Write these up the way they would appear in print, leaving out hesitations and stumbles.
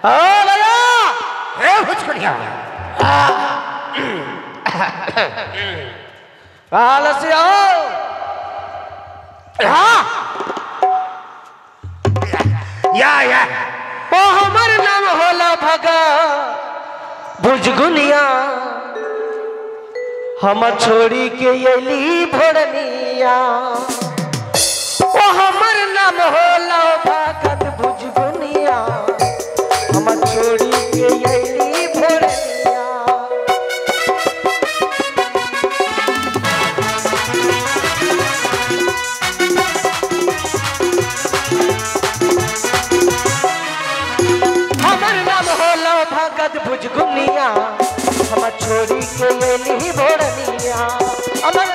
भैया हे भुचकुड़िया हाल से आओ। हाँ या ओ हमर नाम होला भगा भुजगुनिया हम छोड़ी के अली भोरनिया। ओ हमर नाम होला भगत भुजगुनिया हम छोड़ी के अली भोरनिया। हमर नाम होला भगत भुजगुनिया हम छोड़ी के अली भोरनिया। हमर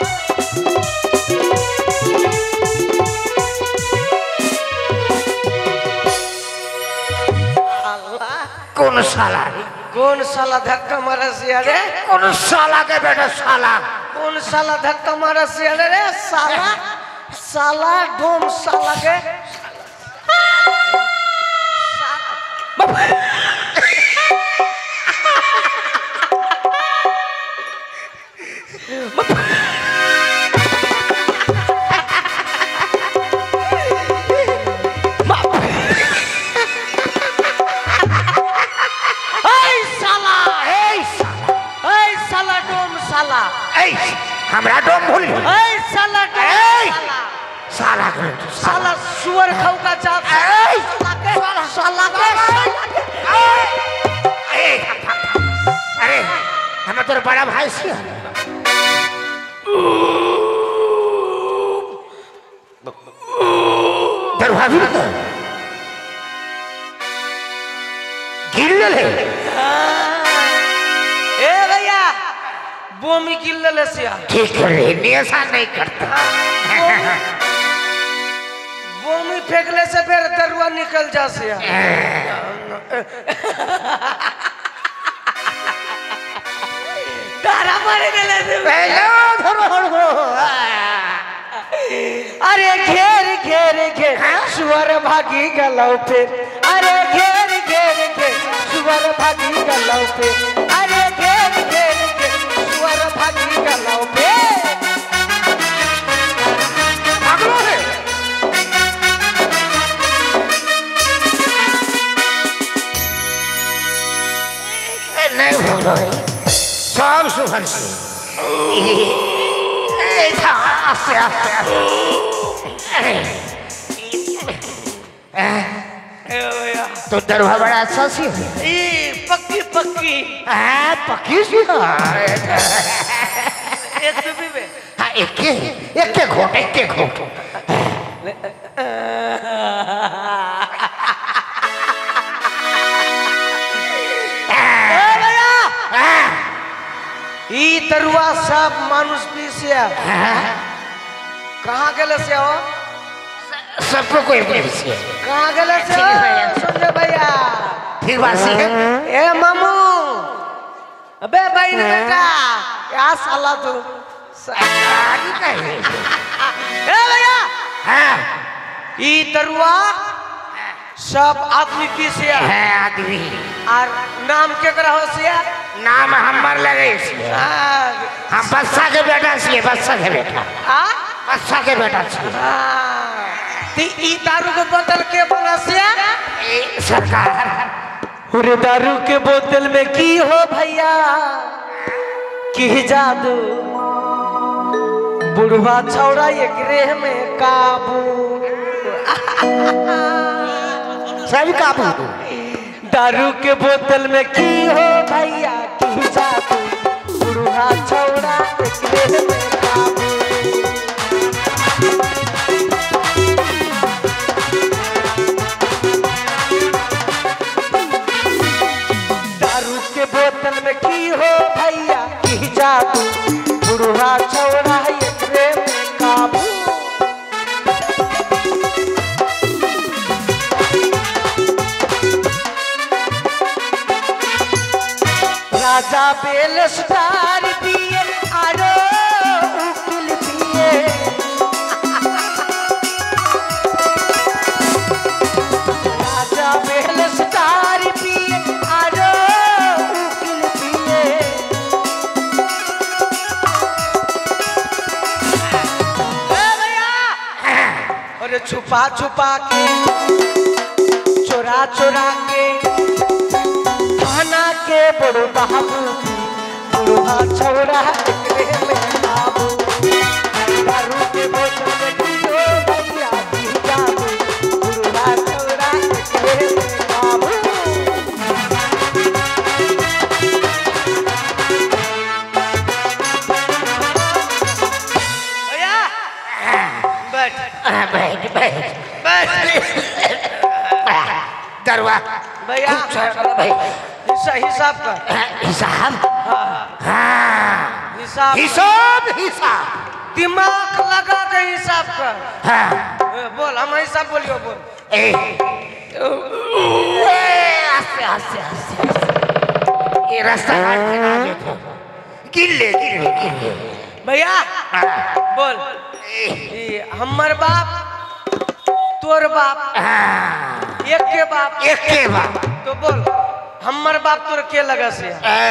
कौन साला कौन साला धक्का मारा से अरे कौन साला के बेटा साला कौन साला धक्का मारा से अरे रे साला साला डोम साला के हमरा डोम भूल साला साला साला सुअर खाऊ का चाप साला के अरे हम तोर बड़ा भाई से दरवाजा भी गिर ले ए भैया बोमी गिर ले सिया ठीक है ऐसा नहीं करता बोमी फेंकले से फिर दरुआ निकल जा सिया तारा मारे गले से अरे घेर घेर घेर सुअर भागी गलौ पे अरे घेर घेर घेर सुअर भागी गलौ पे अरे घेर घेर घेर सुअर भागी गलौ पे अगलो है नहीं हो रहा सब सुहन से आस्ते तो दरवाजा बड़ा अच्छा सी पक्की पक्की पक्की सी एक डूबी में हाँ एक घोट ई तरुआ सब मानुष पीसिया कहाँ गले से हो सबको कोई पीसिया कहाँ गले से हो सुन भैया फिर बासी है ए मामू अबे भाई ने बेटा क्या साला तू ए भैया हाँ ई तरुआ सब आदमी पीसिया है आदमी और नाम के करा हो सिया नाम हमार लगे हम बच्चा के बेटा से बच्चा के बेटा बच्चा के बेटा से ती ई दारू के बोतल के बना सिया सरकार अरे दारू के बोतल में की हो भैया की जादू बुढ़वा छौड़ा ये ग्रह में काबू सभी काबू दारू के बोतल में की हो भैया की जादू बुढ़वा छौड़ा ये ग्रह में काबू दारू के बोतल में की हो भैया की जादू बुढ़वा छौड़ा ये ग्रह में काबू राजा बेल स्टार पिए आरो उकिल पिए राजा बेल स्टार पिए छुपा छुपा के चोरा चोरा के खाना के बड़ो बाबू बुढ़वा छौरा एकरे में बाबू दारू के बोतल में पियो भैया पी जाबू बुढ़वा छौरा एकरे में बाबू बैठ दरवा भैया हिसाब कर हिसाब हाँ हिसाब हिसाब दिमाग लगा के हिसाब कर हाँ बोल हम हिसाब बोलियो बोल आस्ते आस्ते आस्ते ये रास्ता गिल्ले गिल्ले गिल्ले भैया बोल हमर बाप तोर बाप एक के बाप तो बोल हमर बाप तोर के लगा से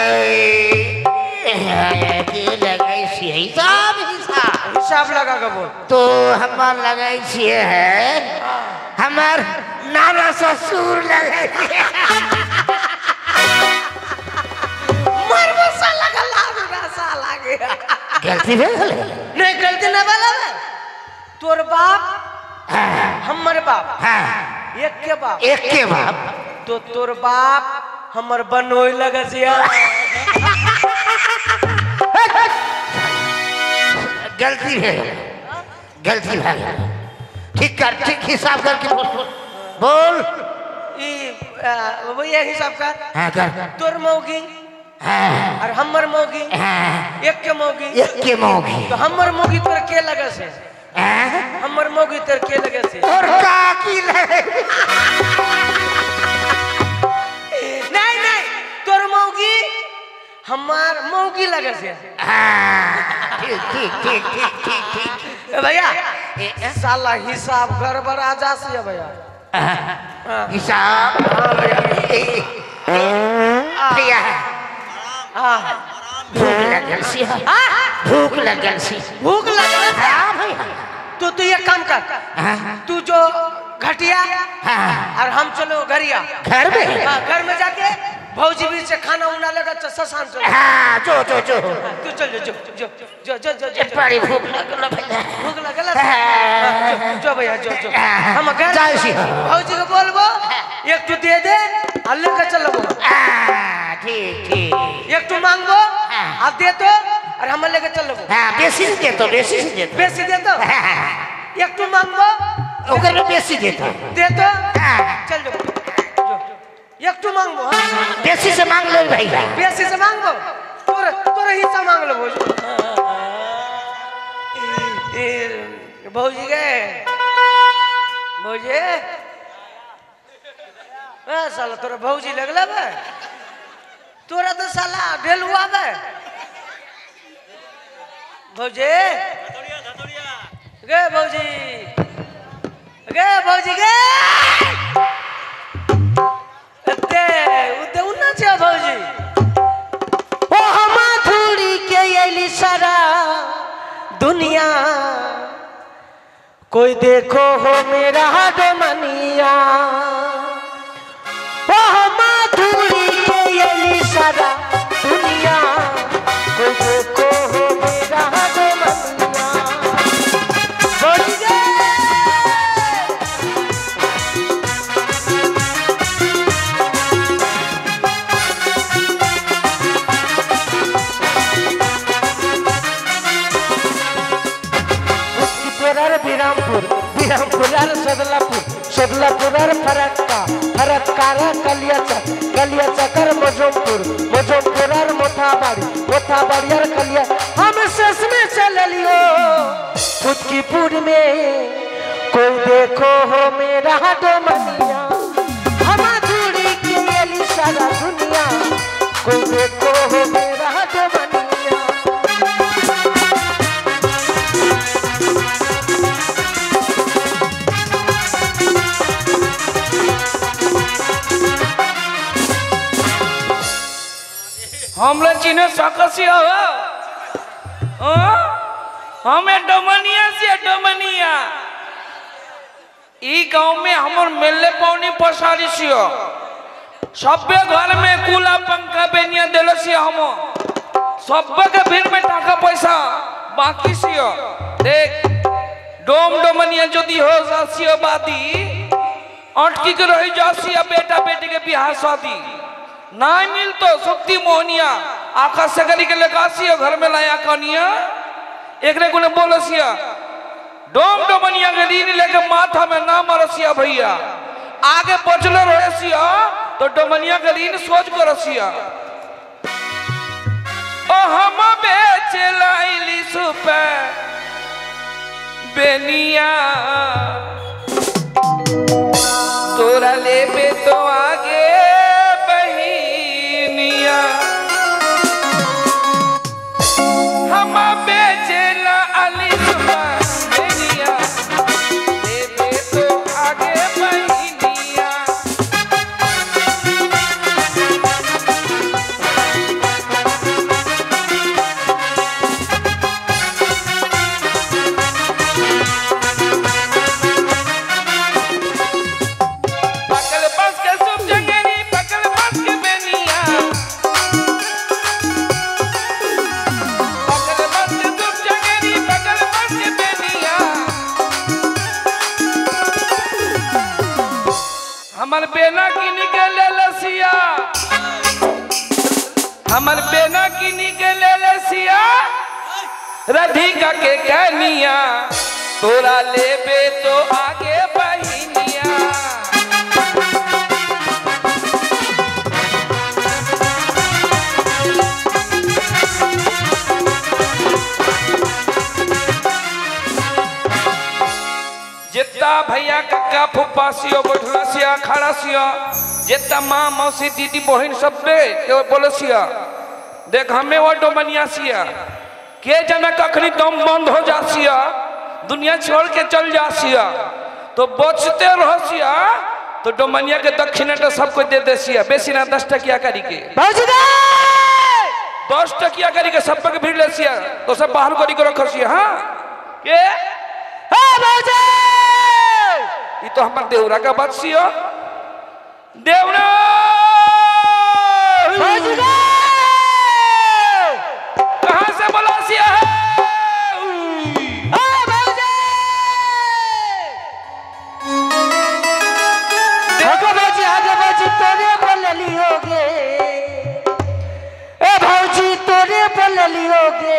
हिसाब हिसाब लगा के बोल तो हमार लगाई छिए है हमार नाना ससुर लगाई मरवा सा लगा लाडा सा लागे गलती भेल नहीं गलती नहीं वाला तोर बाप हमर बाप एक के बाप तो तोर बाप हमर बनोई लगा सिया गलती है ठीक कर ठीक हिसाब करके बोल भैया हिसाब कर तोर मौगी और हमर मौगी एक के मौगी तो हमर मौगी तोर के लगा से हमर मौगी तोर के लगे से और काकी लगे नहीं तोर मौगी हमार मौगी लगे से ठीक भैया साला हिसाब गड़बड़ आ जा से भैया हिसाब भैया भूख लगल सी भैया तो तू ये काम कर तू जो घटिया और हम चलो घरिया घर में जाके भौजी भी से खाना उना लगा ससान चलो जो तू चल जो बड़ी भूख लगल जो भैया जो हम घर भौजी को बोलबो एक तू दे दे और लेकर चलो ठीक एक तू मांगबो आप दे तो और हम लेकर चलो बेसी दे तो एक तू मांगबो ओकर में बेसी दे तो चल जो एक तू मांगबो बेसी से मांग लो भाई बेसी से मांगबो तोरा हिस्सा मांग लो भौजी गए भौजी साला तोरा भौजी लगल बे तोरा तो साला ढेलुआ बे भौजी गे भौजी गे उते उन्ना छे भौजी ओ हम थोड़ी के एली सारा दुनिया कोई देखो हो मेरा डमनिया ओ माधुरी के एली सारा दुनिया कोई देखो हो मेरा डमनिया बोल गे बिरामपुर सदलापुर फरक्का कलिया चकर मोजमपुर मोथाबाड़ी कलिया हम सस में चल लियो फुटकीपुर में कोई देखो हो मेरा डोमनिया हम दूरी के एली सारा दुनिया कोई देखो हो मेरा डोमनिया हमला चिन्ह सकसी हो हमें डोमनिया से डोमनिया ई गांव में हमर मेले पौनी पसारी छियो सबे घर में कूला पंखा बेनिया देलसिया हम सबे के भीड़ में टाका पैसा बाकी छियो देख डोम डोमनिया जदी हो जासियो बादी अटकी के रही जासिया बेटा बेटी के बियाह शादी नहीं मिलतो शक्ति मोहनिया आकाश से करी के लेकासियो घर में लाया कनिया एकरे गुने बोलसिया डोम डोमनिया के लीन लेके माथा में ना मरसिया भैया आगे बचलो रहसिया तो डोमनिया के लीन सोच कर रसिया ओ हम बेचे लाइली सुपे बेनिया तोरा लेबे तो आगे बहिनिया हम बेचे लाइली सुपे हमर बेना किनी के ले लसिया हमर बेना किनी के ले लसिया राधिका के कनिया तोरा लेबे तो आगे बहिनिया जितना भैया काका फुप्पा सियो बैठला सिया खड़ा सिया जितना माँ मौसी दीदी बहन सब बोलसिया देख हमें वो डोमनिया सिया के जना कखनी दम बंद हो जा सिया दुनिया छोड़ के चल जा सिया तो बचते रह सिया तो डोमनिया के दक्षिणा सबको दे दे सिया बेसी ना 10 टकिया करी के 10 टकिया करी के सब के भीड़ ले सिया तो सब बाहर करी के रख सिया हाँ के ये तो हमारे देवरा का बात सियो देवरा कहाँ से बोला सिया है तोरे बोलली होगे ए भौजी तोरे बोलली होगे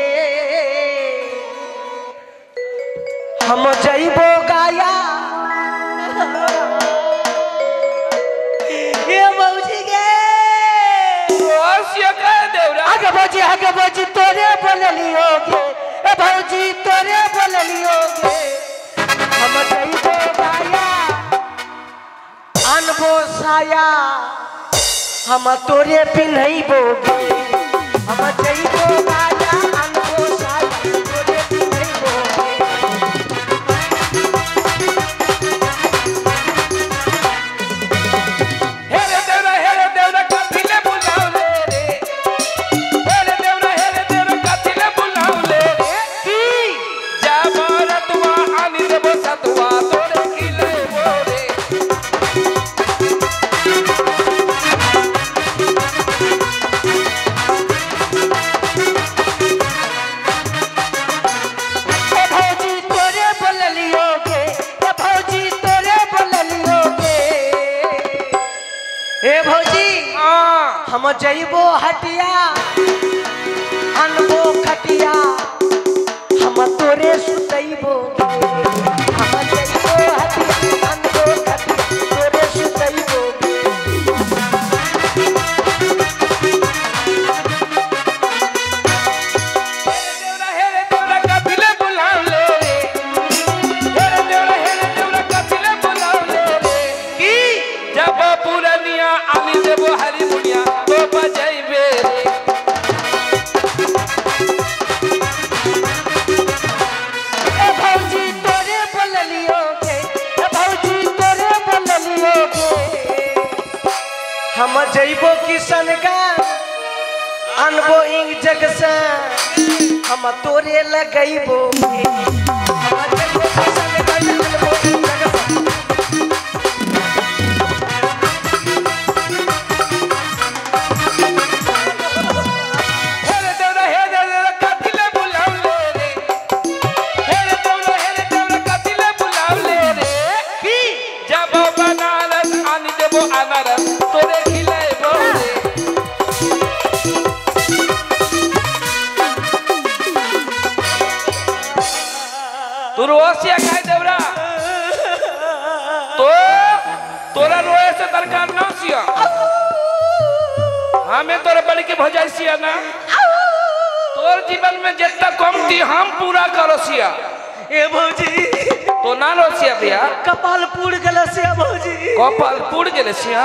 हम जइबो गाया ये भौजी गे सिया कह देवरा आगे भौजी तोरे बोलली होगे ए भौजी तोरे बोलली होगे हम जइबो गाया अनबो साया हम तोरे पिन्हइबोगे हम जइबो गाया अनबो साया तोरे पिन्हइबोगे हेरे देवरा कथिले बुलावले रे हेरे देवरा कथिले बुलावले रे की जा भारतवा आनी देबो सतवा तोरे किले बोरे हम जइबो हटिया अनबो खटिया हम तोरे सुतइबो हम जइबो हटिया अनबो खटिया तोरे सुतइबो हेरे देवरा कथिले बुलावले रे हेरे देवरा कथिले बुलावले रे की जब पुरनिया आनी देबो हरी मुनिया तो बजाइबे रे ए भौजी तोरे बोललियोगे ए भौजी तोरे बोललियोगे हम जइबो किशनगंज अनबो इंग जग से हम तोरे लगइबो हम जइबो किशनगंज अनबो इंग जग से सिया हमें तोरे बड़ी के भजाई सिया ना तोर जीवन में जितना कम थी हम पूरा करो सिया ए भौजी तो ना रो सिया भैया कपाल पूड़ गला सिया भौजी कपाल पूड़ गेले सिया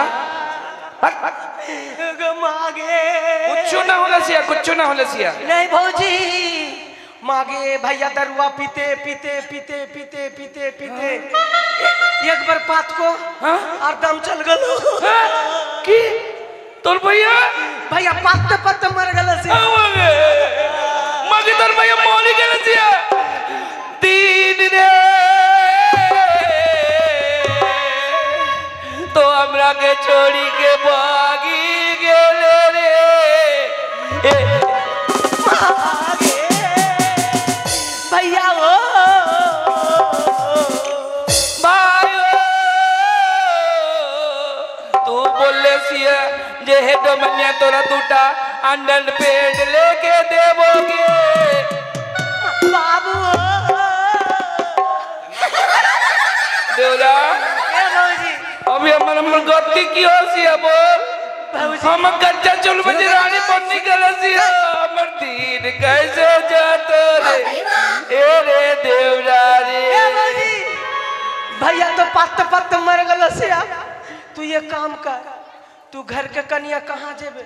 मागे कुछ ना होला सिया कुछ ना होला सिया नहीं भौजी मागे भैया दरुआ पीते पीते पीते पीते पीते पीते एक बार पात को और दम चल गलो की तोर भैया भैया पाते पाते मर गला सिया मगे तोर भैया मौली गेले सिया तीन रे तो हमरा के छोड़ी के भागी गेले रे भैया हो भाई तू बोले सिया जे हेडो मनिया तोरा टूटा अंडन पेट लेके देवोगे बाबू देवरा ए भौजी अभी हमर गति की हो सिया बोल हम कच्चा चुल में रानी बनने के सिया हमर दिन कैसे जातो रे ए रे देवरा रे ए भौजी भैया तो पत्ते पत्ते मर गलो सिया तू ये काम कर तू घर के कन्या कहाँ जेबे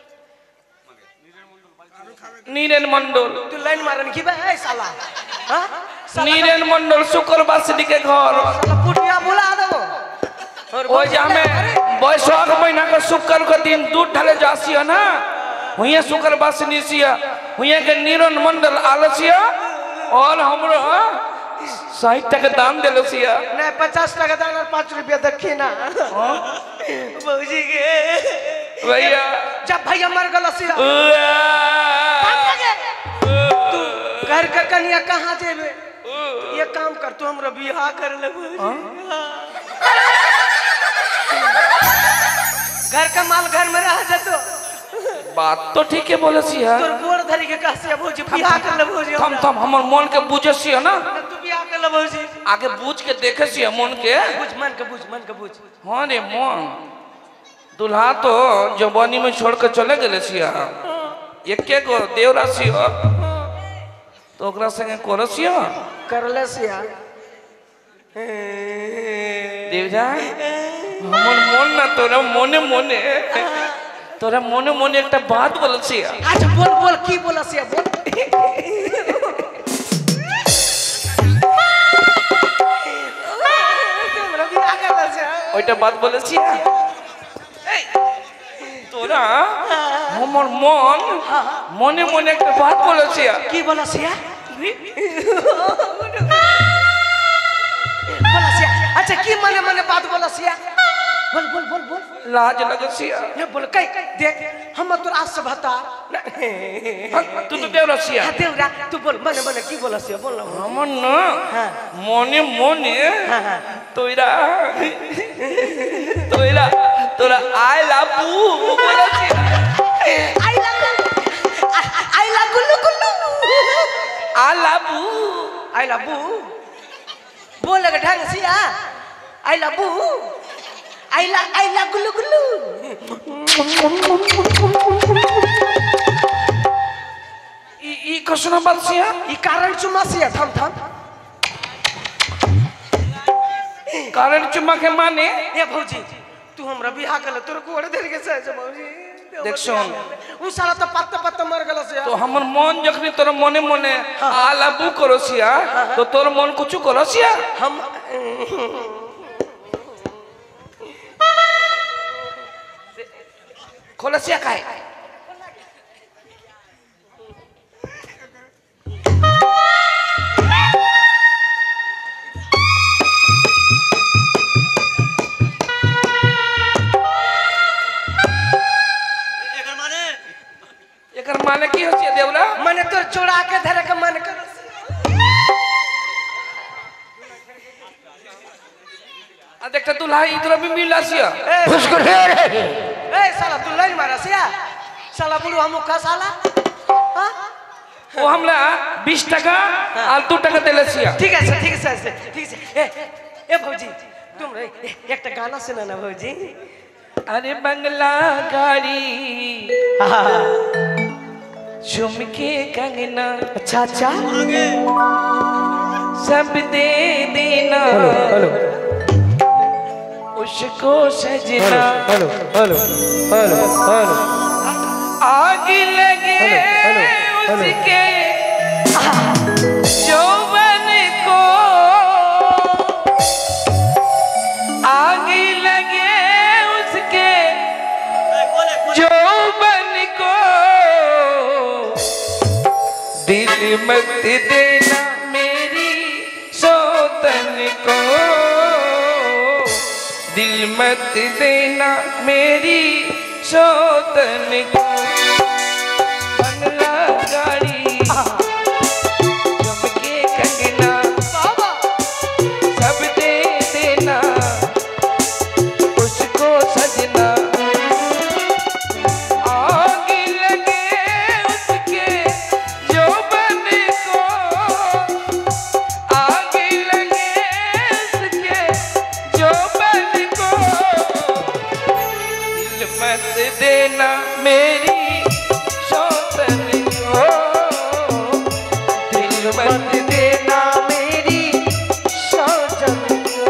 नीरेन मंडल तू लाइन मारन की बे ए साला हां नीरेन मंडल शुक्रवासनी के घर साला पुटिया बुला दो ओ जा में बैसाख महीना का शुक्र के दिन दूध ढले जासिया ना हुए शुक्रवासनी सिया हुए के नीरन मंडल आलसिया और हमरो 60 टका दाम देलो सिया नहीं 50 टका दान और 5 रुपया दक्षिणा भौजी के भैया जब भैया मर गलो सिया तू घर के कन्या कहाँ जेबे ये काम कर तू हमरा बियाह कर ले घर का माल घर में रह जातो बात तो ठीक है बोले सिया तोर गोड़ धरी के कह से भौजी बियाह कर ले भौजी थम थम हमर मन के बुझे सिया ना तू बियाह कर ले भौजी आगे बुझ के देखे सिया मन के बुझ मन के बुझ हां रे मन दुल्हा तो जवानी में छोड़ के चले गेले सिया एके गो देवरा सिया तो ओकरा संगे करसिया कर ले सिया देवजा हमर मन ना तोरा मोने मोने तोरा मोने मोने एक बात बोल सिया अच्छा बोल बोल की बोला सिया बोल हमरा बियाह कर ले सिया ओइटा बात बोल सिया तोरा हमर मन मोने मोने एक बात बोल सिया की बोला सिया बोला सिया अच्छा की मने मने बात बोला सिया बोल बोल बोल बोल लाज लगे सिया ये बोल कई देख हम तो आज से बता तू तो देवरा सिया देवरा तू बोल मने मने की बोला सिया बोल हमर ना मोने मोने तोरा तोरा तोरा आई लव यू बोला सिया आई ला गुल्लू गुल्लू आई लव यू आई ला बू बोल लगे ढंग सिया आई ला बू आई ला गुल्लू गुल्लू ई कसना बात सिया ई कारण चुमा सिया थम थम कारण चुम्मा के माने ए भौजी तू हमरा बियाह कर ले तोर कोड़ देर के से भौजी देख सुन उ साला तो पत्ते पत्ते मर गलो सिया तो हमर मन जखनी तोर मने मने आलाबू करो सिया तो तोर मन कुछ करो सिया हम खोला सिया काहे एकर माने की हसिया देवला मने तोर चोरा के धरे के मन कर आ देखता दुल्हा इधर भी मिला सिया खुशकुर रे ए साला तू लाइन मारा सिया साला बुढ़ू हम का साला हां वो हमला 20 टका आलतू टका देले सिया ठीक है सर ठीक है सर ठीक है ए भौजी तुम रे एक गाना सुना ना भौजी अरे बंगला गाड़ी झुमके कंगना अच्छा अच्छा सब दे देना हेलो उसको सजना हेलो हेलो हेलो हेलो आग लगे हेलो, हेलो। उसके यौवन को आग लगे उसके यौवन को दिल मत देना मेरी सौतन को दिल मत देना मेरी सौतन को बंगला गाड़ी झुमके कंगना सब दे देना उसको सजना आग लगे उसके यौवन को आग लगे उसके यौवन को दिल मत देना मेरी सौतन को दिल मत देना मेरी सौतन को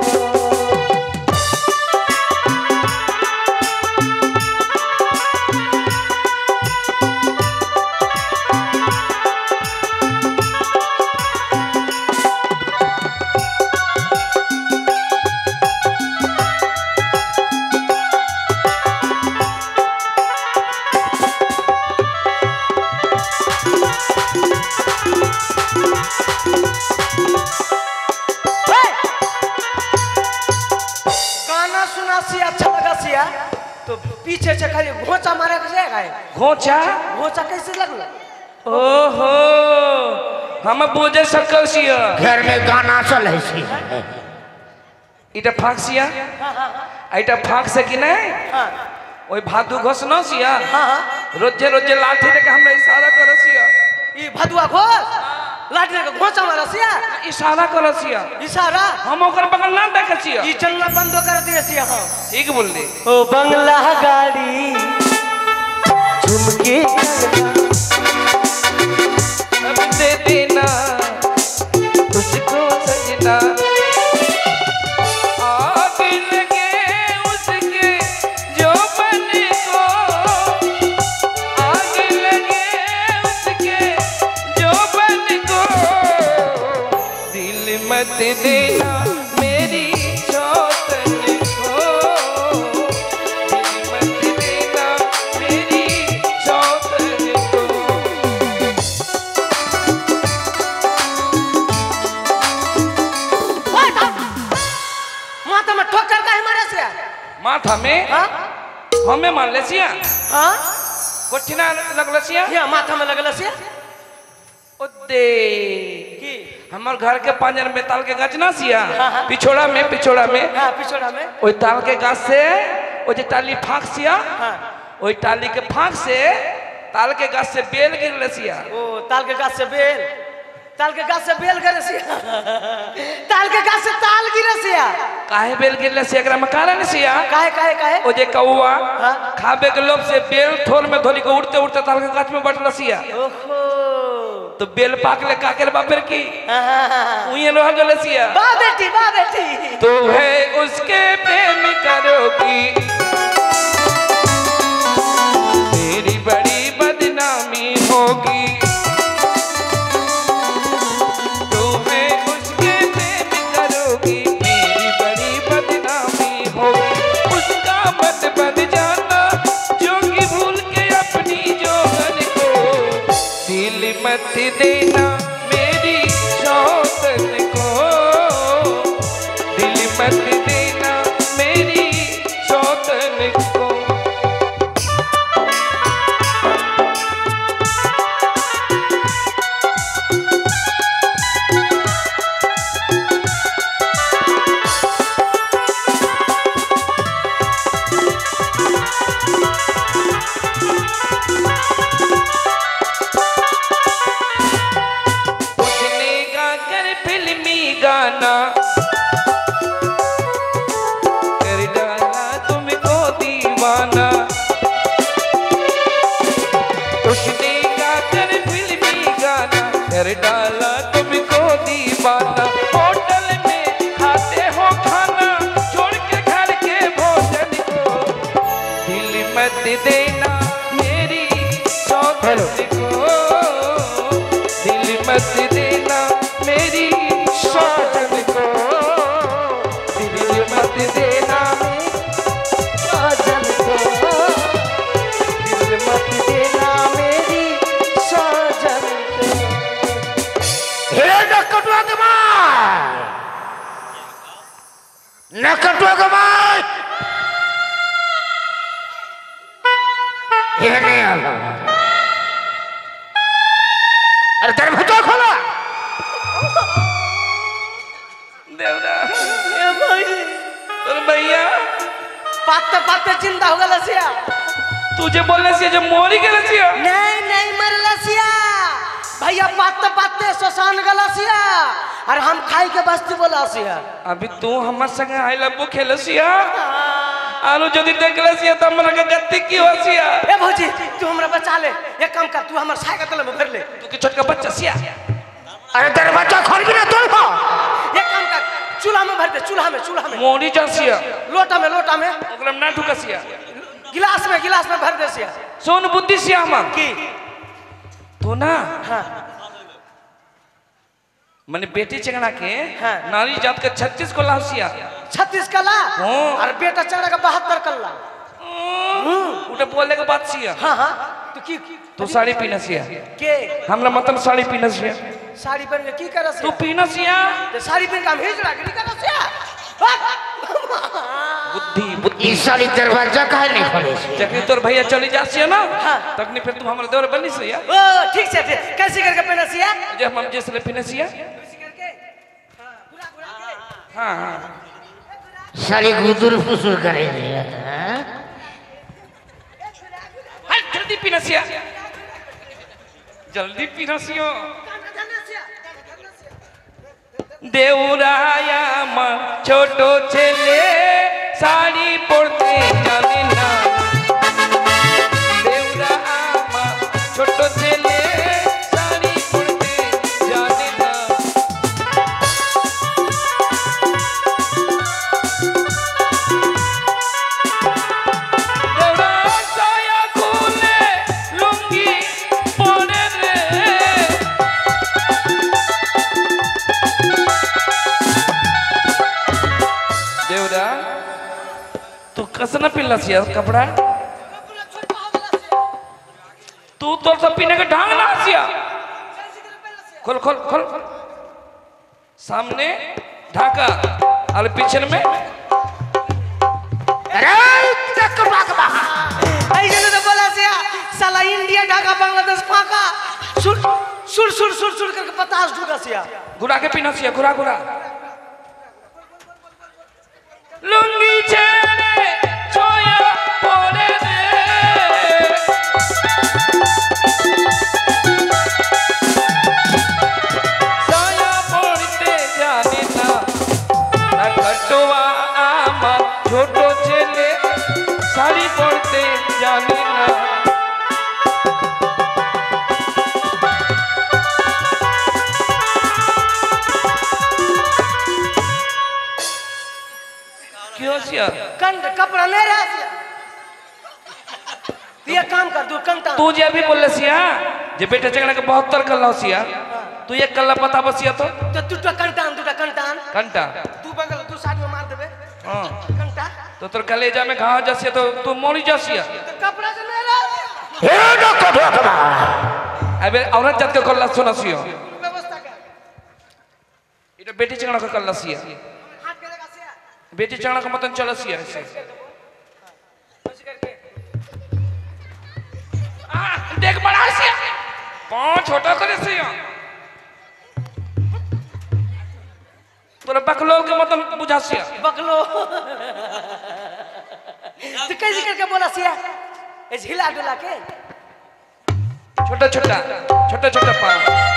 गाना सुना सिया अच्छा लगा सिया तो पीछे से खाली घोंचा मारे कैसे गए घोचा घोंचा कैसे लगल ओहो हम बुझे सकल छिय घर में गाना चले छी इटा फाक छिया इटा फाक से कि नहीं हाँ ओई भादू घोष न छिया हाँ रोजे रोजे लाठी लेके हमरा इशारा कर छिया ये भदुआ घोष लाठी के घोंचा मारा सिया इशारा कर छिया इशारा हम ओकर बगल ना देखे छिया ये चलना बंद कर दिए सिया हम ठीक बोल दे ओ बंगला गाड़ी झुमके अब दे देना उसको सजना आग लगे उसके यौवन को आग लगे उसके यौवन को दिल मत देना मेरी सौतन को दिल मत देना मेरी सौतन को माथा में ठोकर का है मारा सिया माथा में हाँ हमें मान ले सिया हाँ कोठिना लगल सिया ये माथा में लगल सिया ओ दे की हमर घर के पांजर में ताल के गाछ ना सिया हाँ। पिछोड़ा में हाँ पिछोड़ा में ओई ताल के गाछ से ओ जे टाली फाक सिया हाँ ओई टाली के फाक से ताल के गाछ से बेल गिरले सिया ओ ताल के गाछ से बेल करे सिया ताल के गाछ से ताल गिरे सिया काहे बेल गिरले सिया एकरा में कारण सिया काहे ओ जे कौआ हाँ। खाबे के लोभ से बेल थोर में धोली के उड़ते उड़ते ताल के गाछ में बैठल सिया ओहो तो बेल पाक ले काकर बापर की हाँ। उये रह गले सिया बा बेटी तो है उसके प्रेम करोगी तेरी बड़ी बदनामी होगी तो है उसके प्रेम करोगी मेरी बड़ी बदनामी होगी उसका मत बन जाना जो कि भूल के अपनी जोहर को दिल मत देना मेरी सौतन को दिल मत देना मेरी सौतन कर डाला तुमको दीवाना, होटल में खाते हो खाना, छोड़ के घर के भोजन को, दिल मत देना मेरी सौगंध को, दिल मत देना मेरी सौगंध को, दिल मत देना साजन को, दिल मत देना मेरी साजन को। हे नकटुआ के माय, नकटुआ के माय, ये नहीं आला। अरे दरवाजा खोला। देवरा भैया पाते पाते जिंदा हो गया लसिया। तुझे बोलने से जो मोरी के लसिया नहीं मर लसिया भैया, पाते पाते शशान गलसिया और हम खाई के बस्ती बोलसिया। अभी तू हमर संगे आई लब्बू खेलसिया आलू जदी देखलसिया त हमरा के गत्ती की होसिया। ए भौजी तू हमरा बचा ले, एक काम कर, तू हमर साइकिल में भर ले। तू के छोटका बच्चा सिया। अरे दरवाजा खोल भी ना तोड़ को। एक काम कर, चूल्हा में भर दे, चूल्हा में मोरी जसिया, लोटा में ओकरा में ना ढुकसिया, गिलास में भर दे सिया। सोन बुद्धि सिया हम की तो ना हाँ मने बेटी चंगड़ा के हाँ। नारी जात के 36 को लासिया, 36 कला हाँ। और बेटा चढ़ा का 72 कला। उठे बोले के बात सिया। हाँ तो की तू साड़ी पीनसिया के हमरा मतलब साड़ी पीनसिया, साड़ी पहन के की करस? तू पीनसिया तो साड़ी पहन के हम हिजड़ा के निकल से बुद्धि इस सारी दरवाजा काहे नहीं खोले? जखनी तोर भैया चली जासिया ना हाँ। तखनी फिर तू हमरा देवर बनी सिया। ओ ठीक से कैसे करके पहना सिया? जे हम जैसे पीनसिया। कैसे करके गुरा के हां हां सारी गुदुर फुसुर करेंगे। हट जल्दी पीनसिया, जल्दी पीनसियो। देउराया मा छोटो छेले साड़ी पड़ते जाने ना, देउराया मा छोटो छेले साड़ी पड़ते जाने ना, देउरा साया खुले लुंगी पड़े रे, देवरा तू कसना पिलसिया कपड़ा, तू तो सब पीने का ढंग ना आसिया। खोल खोल खोल सामने ढाका और पीछे में अरे नकटुआ के माय, ऐसे तो बोला सिया साला इंडिया ढाका बांग्लादेश फाका सुर सुर सुर सुर सुर करके 50 ढुका सिया। घुरा के पीनसिया, घुरा घुरा लुंगी छेड़े छोया पड़े रे, साया पड़ते जाने ना, नकटुआ आमा छोटो छेले साड़ी पड़ते जाने ना। क्यों सिया? कंट कपड़ा नहीं रहा सिया। तू ये काम कर, तू कंटा तू जे अभी बोल सिया जे बेटा चंगड़ा के 72 कल्ला सिया, तू एक कल्ला पता बसिया तो तो तू कंटान घंटा तू बगल तू साइड में मार देबे। हां कंटा तो तोर कलेजा में घाव जसिया तो तू मोरी जसिया। तो कपड़ा से नहीं रहा सिया। हे नकटुआ के माय, अबे औरत जात के कल्ला सुना सियो, व्यवस्था कर इटा बेटी चंगड़ा के कल्ला सिया, हाथ करेगा सिया बेटी चंगड़ा का मतन चल सिया ऐसे। ऐसे करके देख बड़ा सिया पांच छोटा करे सिया, तोरा बकलोल के मतन बुझा सिया। बकलो तू कैसे करके बोला सिया? ऐसे हिला डुला के छोटा छोटा पाँव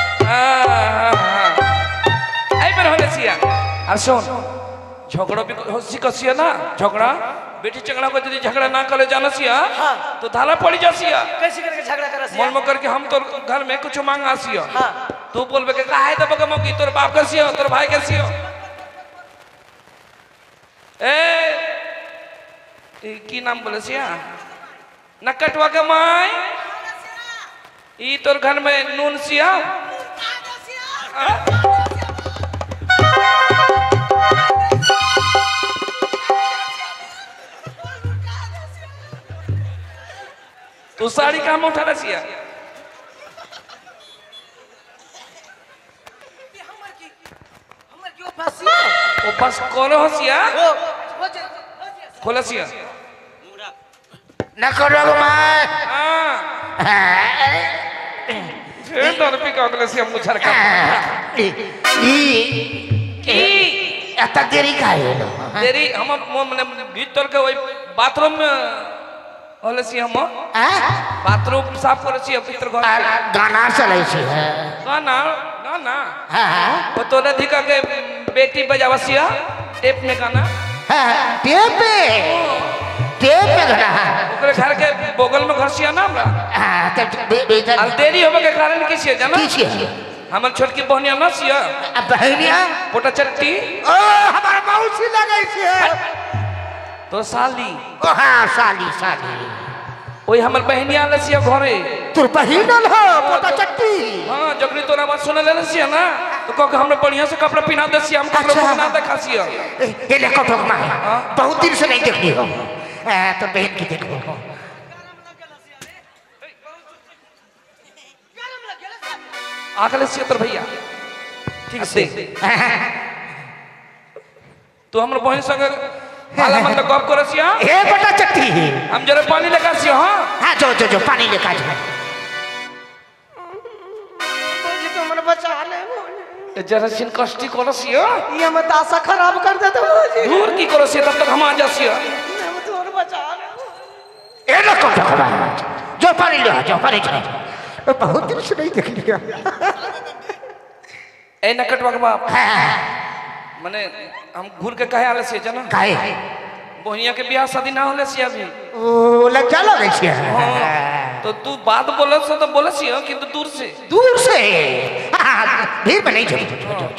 आई पर होने सिया। और सुन झगड़ा भी होसी कसिया ना, झगड़ा बेटी चंगड़ा को यदि झगड़ा ना करे जाना सिया तो धारा पड़ी जा सिया। कैसे करके झगड़ा कर सिया? मन में करके हम तो घर में कुछ मांगा सिया हाँ तू बोलबे के काहे देबो के मौकी तोर बाप कैसी हो तोर भाई कैसी हो ए की नाम बोले सिया नकटवा के माई ई तोर घर में नून सिया तू साड़ी कहाँ में उठा रसिया ओ बस कोलो हसिया खोलसिया न करो मैं ए दरपी का अगले हम मुछर का ई एत देरी काहे लो देरी हम मने भीतर के ओई बाथरूम में होलसी हम बाथरूम साफ करसी भीतर घर गाना चलै छै गाना गाना हां वो तो अधिका के बेटी बजावसिया टेप में गाना टेप में गाना ओकरे घर के बगल में घरसिया ना हमरा तब और देरी होबे के कारण की छिए जाना की छिए हमर छोटकी बहनिया ना छिए बहनिया पोटा चट्टी ओ हमर मौसी लगै छै तो साली ओ हां साली साली ओई हमर बहनिया लसिया घरे तोर बहिनल हो पोटा चट्टी हां जकरी तोरा बात सुने ले लसिया ना तो कह के हमरे बढ़िया से कपड़ा पहना देसिया हम कपड़ा पहना देखासिया ए ले कटो मां बहुत दिन से नहीं देखली हो तो बहन की देखो आकले से तोर भैया ठीक से तू हमर बहन संग हाला मन गप करसिया ए बटा चट्टी हम जरे पानी लेका सिया हां हां जो पानी लेका जा जी तो मन बचा ले जरा सिन कष्टी करसिया ये मत आशा खराब कर दे तो जी दूर की करसिया तब तक हम आ जासिया हम तोर बचा ले ए लो कटो जो पानी ले जो पानी जा बहुत दिन से नहीं देख लिया ए नकटवा के बाप माने हम घूर के कहे आले से जना काहे बहनिया के बियाह शादी ना होले से अभी ओ लज्जा लगे छे तो तू बात बोलस तो बोलस ही किंतु दूर से भीड़ में नहीं चल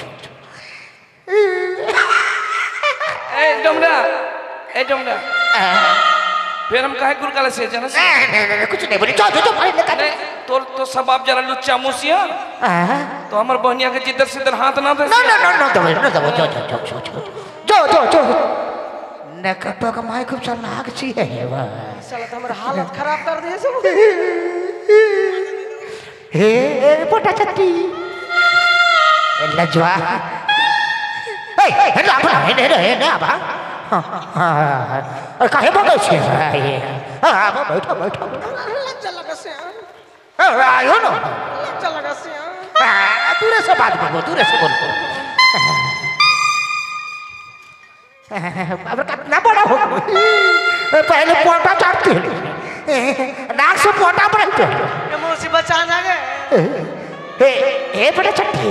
ए डमरा फिर हम काहे गुर काले से जना से नहीं कुछ नहीं बोली जो पानी लेका नहीं तोर तो सब आप जरा लुच्चा मुसिया तो हमर बहनिया के जिधर सिधर हाथ ना दे जो नकटो का माय खूब चालाक छी है साला तो हमर हालत खराब कर दिए सब हे पोटा चट्टी लजवा ए ना बा काहे बगै छै हां बैठो लज्जा लगा से आयो न लज्जा लगा से दूरे से बात बोलो अब कितना बड़ा हो पहले पोटा चाटते नाक से पोटा बढ़ते ये मौसी बचाना गए ए बड़ा चट्टी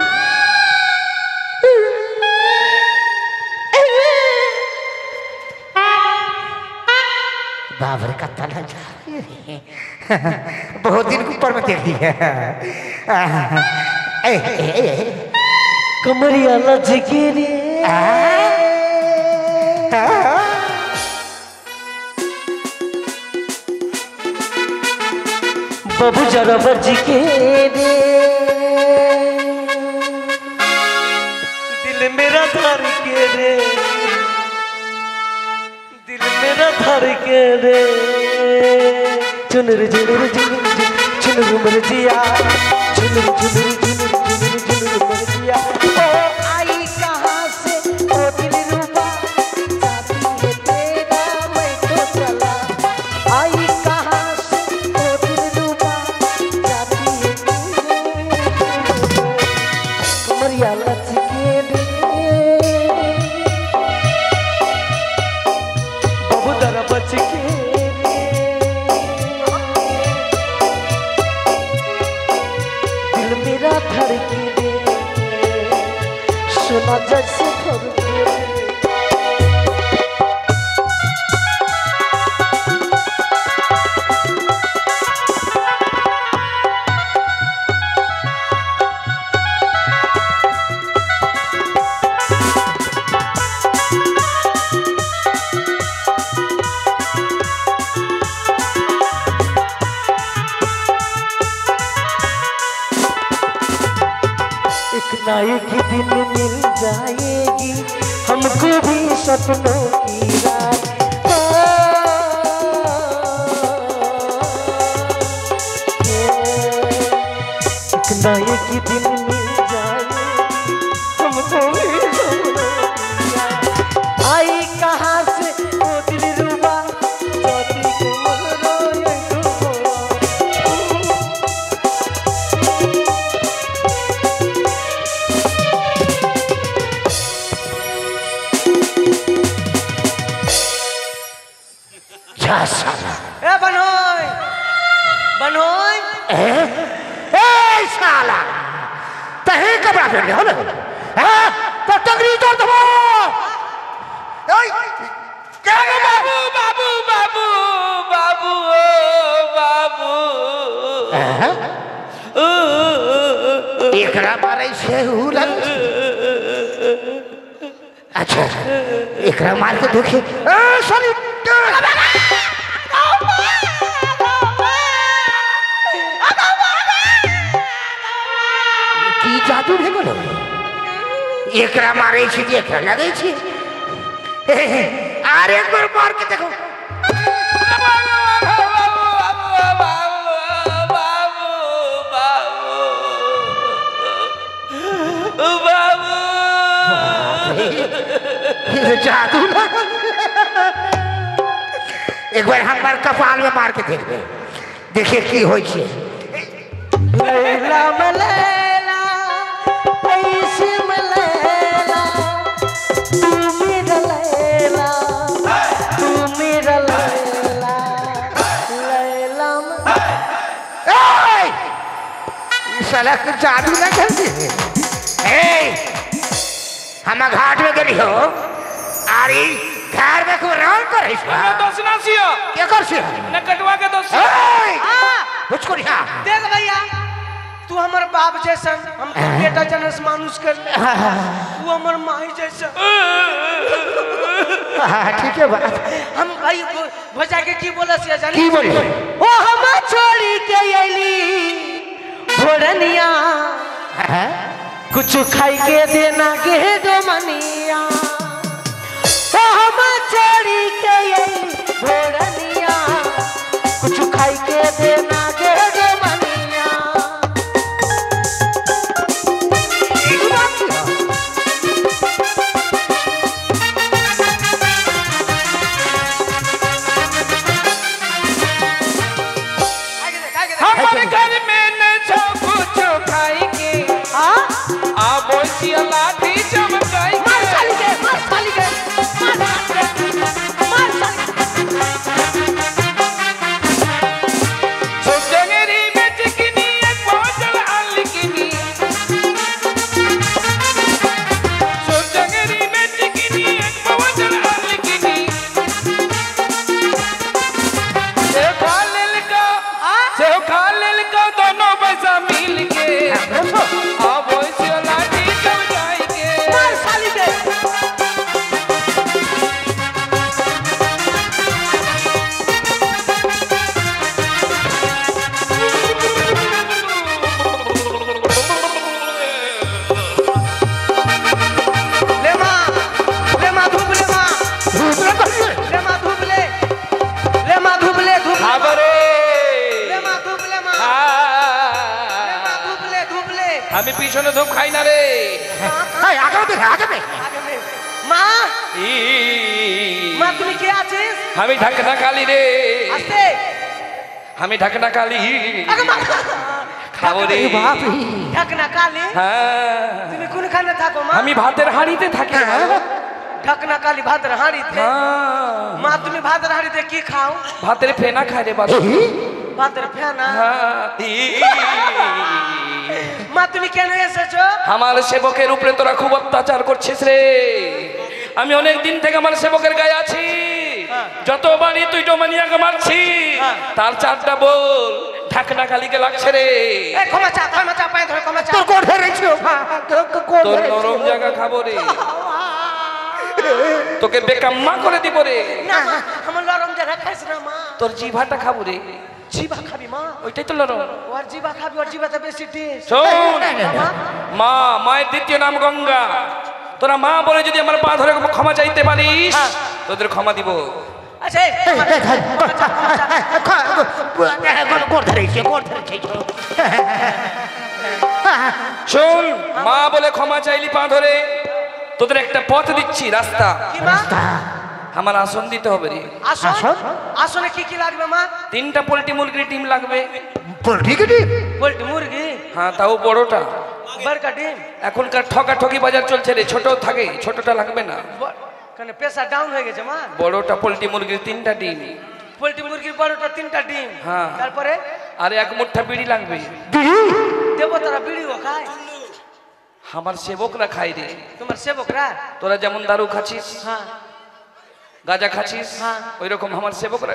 बाबर का तना जा रही है बहुत दिन ऊपर में देख लिया कमरिया लजकी रे बाबू जरा बजके रे दिल मेरा धर के रे दिल मेरा धर के रे चुनर चुनर चुनर चुनर मर जिया चुनर चुनर चुनर चुनर मर जिया ओ आई कहाँ से ओ दिल रूबा जाती है तेरा मैं तो चला आई कहाँ से ओ दिल रूबा जाती है कमरिया लचके रे बाबू दरा बचके मेरा धड़के रे सुना जैसे धड़के रे ना एक दिन मिल जाएगी हमको भी सपनों की रात। ना एक दिन मिल जाएगी हमको भी सपनों की रात। आई कहाँ से वो दिल रुबा ज्योति के मोहरों ए बनोय बनोय ए साला तहे कपड़ा पहन के हो ना हां तो टंगरी तोड़ दो ओए क्या बाबू बाबू बाबू बाबू ओ बाबू एकरा मारे से हुलन अच्छा एकरा मार के देखिए ए सॉरी की जादू है बोलो एकरा मारे छी देख लगे छी आर एक बार मार के देखो जादू एक बार हमार कपाल में मार के देख देखिए की होई छे लैला मलैला ऐसे मलैला तू मेरा लैला लैला साला कुछ जादू ना कर दे हम घाट में गली हो अरे घर में को राउंड करे हमें दोष ना सियो क्या कर से न कटवा के दोष कुछ को नहीं देख भैया तू हमर बाप जैसा हम बेटा जनस मानुष कर तू हमर माई जैसा ठीक है बात हम भाई भजा के की बोला से जानी की बोली ओ हम छोड़ी के अली भोरनिया कुछ खाई के देना के दो मनिया ओ हम छोड़ी के अली भोरनिया कुछ खाई के देना के दो मनिया हमारे घर में न छो कुछ खाई के आ बोसी लाठी चमकाई मार साली के मार साली के मार साली सो जंगरी में चिकनी एक बोतल अलकिनी सो जंगरी में चिकनी एक बोतल अलकिनी से खा लेल का दोनों पैसा मिल के आ बोसी लाठी चमकाई के मार साली के ले मां धूप ले मां धूप ले खबरे ले मां धूप ले मां धूप ले আমি পিছনে ধূপ খাই না রে आगे में आगे में मां তুমি কে আছিস আমি ঢাকনা কালি রে আস্তে আমি ঢাকনা কালি আগে মা খাবো রে ঢাকনা কালি হ্যাঁ তুমি কোনখানে থাকো মা আমি ভাতের হাঁড়িতে থাকি ঢাকনা কালি ভাতের হাঁড়িতে হ্যাঁ মা তুমি ভাতের হাঁড়িতে কি খাও ভাতের ফেনা খাই রে বাবা ভাতের ফেনা হ্যাঁ মা তুমি কেন এসেছো আমার সেবকের উপরে তোরা খুব অত্যাচার করছিস রে আমি অনেক দিন থেকে আমার সেবকের গায়ে আছি যত বাড়ি তুই ডোমানিয়াকে মারছি তার চারটা বল ঢাকনা কালিকে লাগছে রে এ ক্ষমা চা পায়ে ধরে ক্ষমা চা তোর কোন ধরেছো তোর নরম জায়গা খাবো রে তোকে বেকাম্মা করে দিব রে না আমার নরম জায়গা খাইছ না মা তোর জিভাটা খাবো রে জিবা খাবি মা ওইটাই তো লড়ো ওর জিবা খাবি ওর জিবাতে বেশি টেস্ট শোন মা মায়ের দ্বিতীয় নাম গঙ্গা তোরা মা বলে যদি আমার পা ধরে ক্ষমা চাইতে পারিস তোদের ক্ষমা দিব আচ্ছা শোন মা বলে ক্ষমা চাইলি পা ধরে তোদের একটা পথ দিচ্ছি রাস্তা কি মা আমার আসন দিতে হবে রে আসন আসনে কি লাগবে মা 3টা পোল্ট্রি মুরগির ডিম লাগবে পোল্ট্রি মুরগি হ্যাঁ তাও বড়টা বড়কা ডিম এখনকার ঠকাঠকি বাজার চলছে রে ছোট থাকে ছোটটা লাগবে না কেন পেশা ডাউন হয়ে গেছে মা বড়টা পোল্ট্রি মুরগির 3টা ডিম পোল্ট্রি মুরগির বড়টা 3টা ডিম হ্যাঁ তারপরে আর 1 মুঠা বিড়ি লাগবে দেবো তারা বিড়িও খায় আমার সেবকরা খাই রে তোমার সেবকরা তোরা যেমন দারু খাচ্ছিস হ্যাঁ গাঁজা খাচ্ছিস হ্যাঁ। ওই রকম আমার সেবকরা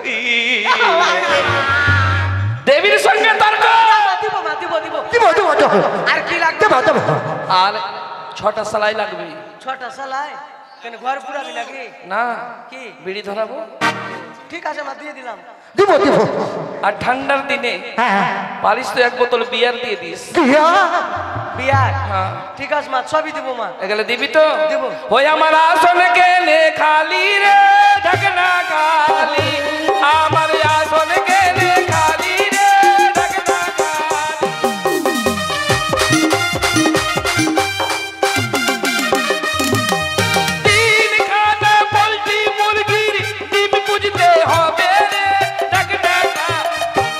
দেবীর সঙ্গে তর্ক দিব আর কি লাগবে আর 6টা সালাই লাগবে 6টা সালাই কেন ঘর পুরাবি নাকি না কি বিড়ি ধরাবো ঠিক আছে মা দিয়ে দিলাম দিব আর ঠান্ডার দিনে পারিস তো 1 বোতল বিয়ার দিয়ে দিস বিয়ার হ্যাঁ ঠিক আছে মা সবই দিব মা এগুলো দিবি তো দিব। ওই আমার আসন কেনে খালি রে ঢাকনা খালি আমার আসন কেনে খালি রে ঢাকনা খালি তিনখানা পোল্ট্রি মুরগির ডিম বুঝতে হবে রে ঢাকনা খালি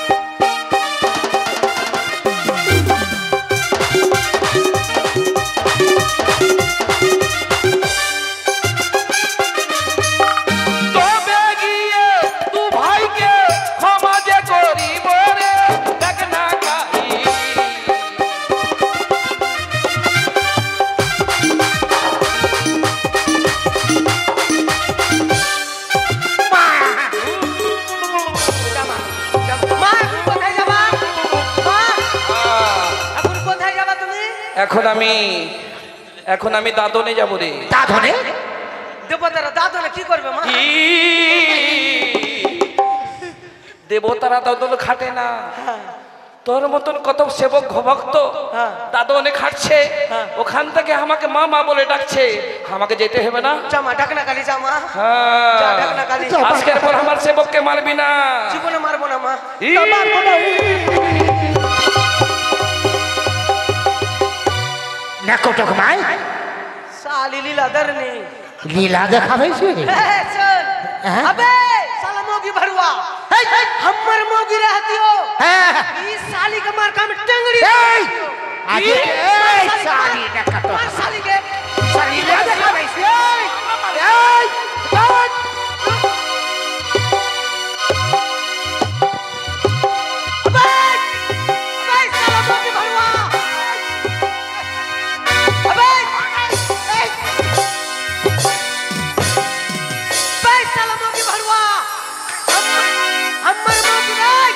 তবে গিয়ে তু ভাইকে ক্ষমা যে করিব রে ঢাকনা খালি মা এখন কোথায় যাবা মা এখন কোথায় যাবা তুমি এখন আমি দাদনে যাব রে দাদনে দেবতারা দাদনে কি করবে মা দেবতারা দাদন খাটে না তোর মতন কত সেবক ভক্ত হ্যাঁ। দাদনে খাটছে হ্যাঁ। ওখান থেকে আমাকে মা মা বলে ডাকছে আমাকে যেতে হবে না জামা ডাকনা কালি জামা হ্যাঁ। যা ডাকনা কালি আজকের পর আমার সেবককে মারবি না জীবনে মারবো না মা ই! নাকটক মাই साली लीलाधर ने লীলা দেখাবে সে चल हाँ? अबे साला मोगी भरुआ हमर मोगी रहती हो হ্যাঁ इस साली का मार काम टंगड़ी এই আগে এই সালি নাকটক मार साली के সালি লীলা দেখাবে সে এই বাদ अबे अबे साला मोगी भरुआ अबे अबे साला मोगी भरुआ हमर मोगी नहीं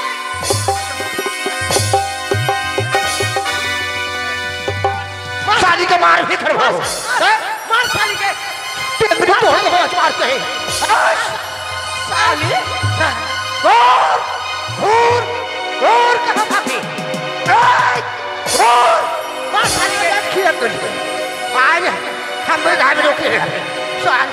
साली के मार भी करवाओ मार साली के टेबरी तो हो मारते हैं साली और कहां भागी और मार साली के किया कर आज हम गाय में रोके साल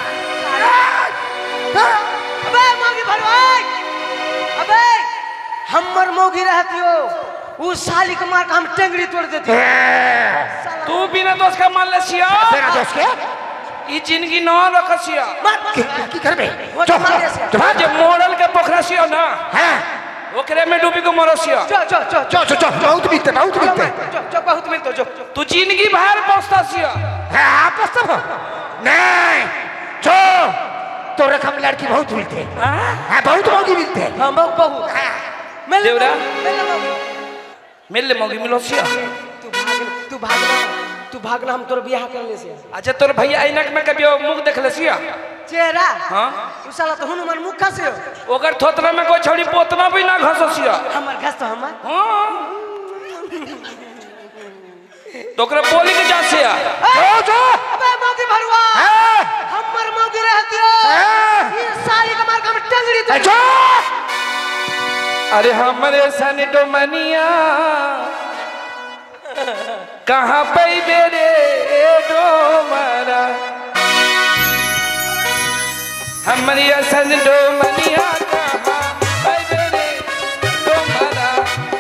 अबे मोगी भरवाई अबे हमर मोगी रहती हो उस साली के मार का हम टेंगड़ी तोड़ देती तू बिना दोष का मान ले सिया तेरा दोस्त के ई जिंदगी न रख सिया मार की करबे वो तो मारे से जे मोरल के पोखरा सिया ना हां ओकरे में डूबी को मरो सिया जो जो जो चो बहुत बीते जो जो बहुत मिलतो जो तू जिंदगी भर पछता सिया है आपस सब नहीं चो तोरे हम लड़की बहुत मिलते हैं बहुत मौगी मिलते हैं हम बहुत देवरा? मिल मिलले मौगी मिलो सिया तू भागना हम तोर बियाह कर ले से अच्छा तोर भैया ऐनक में कभी मुख देख ले सिया चेहरा हां तू साला तो हनुमान मुख से हो ओकर थोतरा में कोई छोड़ी पोतना भी ना घस सिया हमर घस तो हमर हां तो ओकरे बोली के जा सिया चो अबे मोगी भरवा हमर मोगी रहती हो ये साली का मार का हम टंगड़ी तोड़ चो अरे हमरे सन डोमनिया कहाँ पे बेरे डोमरा हमरे सन डोमनिया कहाँ पे बेरे डोमरा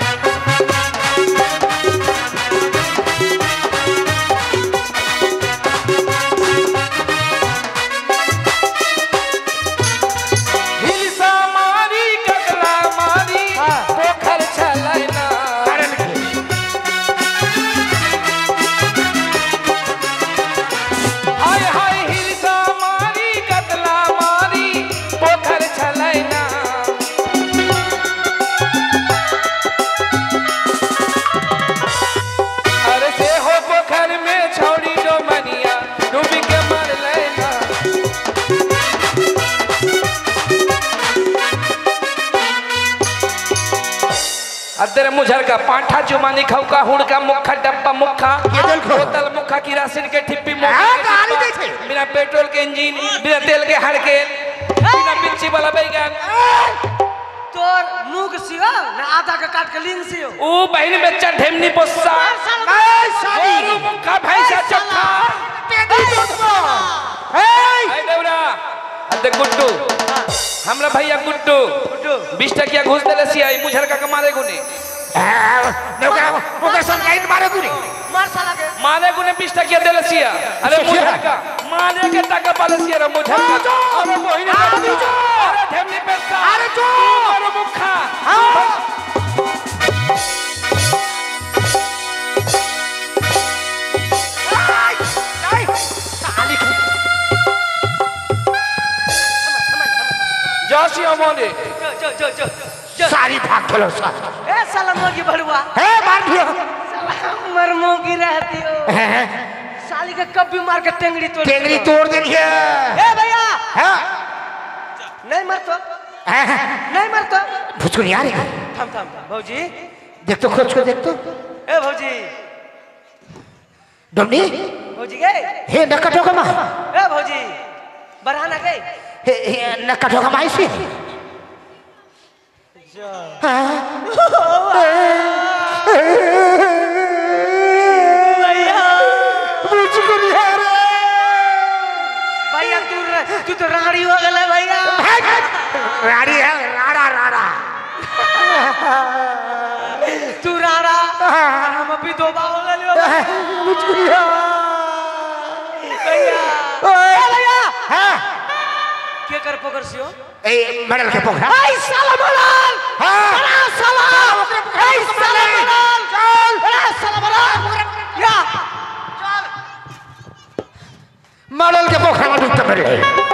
हिलसा मारी कगला मारी पोखर छलैना हाय हाय हिलसा मारी कगला मारी पोखर छलैना अरे से हो पोखर में छौड़ी डोमनिया डूबी के मर लेना अदर मुझर का पांठा जुमानी खौका हुड़का मुखा डब्बा मुखा बोतल मुखा किरासिन के ठिप्पी बिना पेट्रोल के इंजन बिना तेल के हड़के बिना मिर्ची वाला बैगन तोर मुंह के सियो ना आधा के काट के लिंग सियो ओ बहन बेचा ढेमनी पोसा गोरू मुखा भैंसा चक्का ए देवरा अदे गुड्डू हमरा भैया गुड्डू 20 टकिया घुस देले सिया मुझर का मारे गुने ओकर संग मारे गुने मार साला के मारे गुने 20 टकिया देले सिया अरे मुझर का मारे के टका पाले सिया रे मुझर का अरे मोहिनी अरे ढेमनी पेसा अरे जो अरे मुखा जासी अमोने सारी भाग खेलो सर ए साला मोगी बड़ुआ हे मार दियो साला मर मोगी रहती हो साली के कभी मार के टेंगड़ी तोड़ देनी है ए भैया हां नहीं मर तो नहीं मर तो भुचकुनी आ रही थम थम भौजी देख तो खोज को देख तो ए भौजी डमनी भौजी गए हे नकटो का मां ए भौजी बरहाना गए हे नकटो का माई से भैया भुचकुनी आ रे भैया तू तो राड़ी हो गला भैया राड़ी है राड़ा तू राड़ा हम अभी दो बार हो गए भुचकुनी भैया भैया हां के कर पकड़ सियो ए मडल के पोखरा ए साला मडल हां बड़ा साला ए साला मडल चल बड़ा साला मडल या मडल के पोखरा में डूबते पड़े